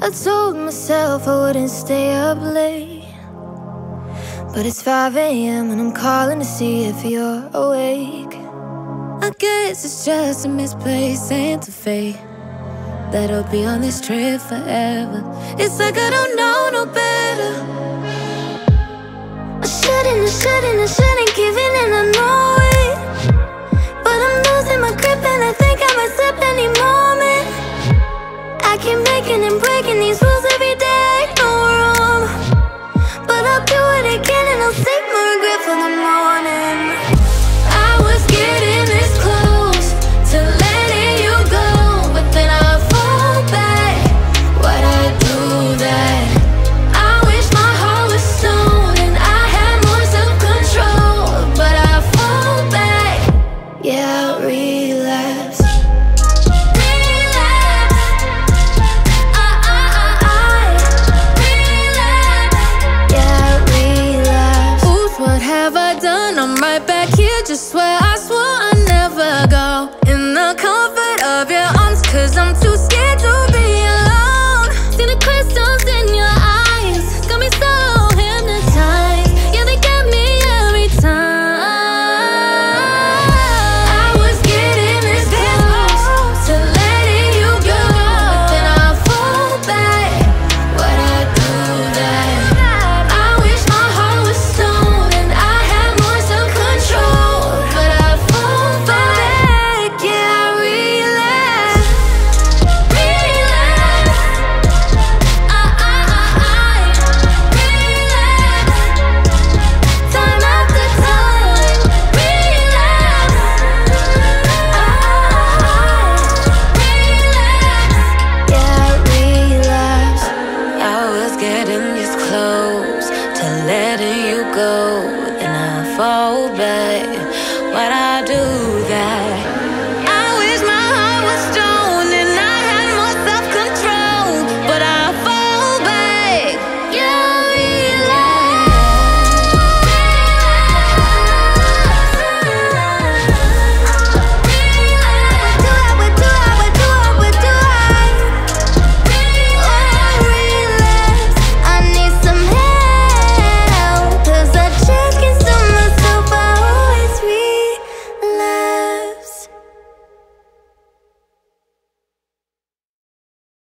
I told myself I wouldn't stay up late, but it's 5 a.m. and I'm calling to see if you're awake. I guess it's just a misplaced Santa Fe that I'll be on this trip forever. It's like I don't know no better. I shouldn't give in, and I know it, but I'm losing my grip and I think I might slip any moment. I keep making and breaking these rules every day, no wrong, but I'll do it again and I'll save my regret for the morning. I was getting this close to letting you go, but then I fall back. Why'd I do that? I wish my heart was stone and I had more self-control, but I fall back. Yeah, relapse. I'm right back here, just where I swore I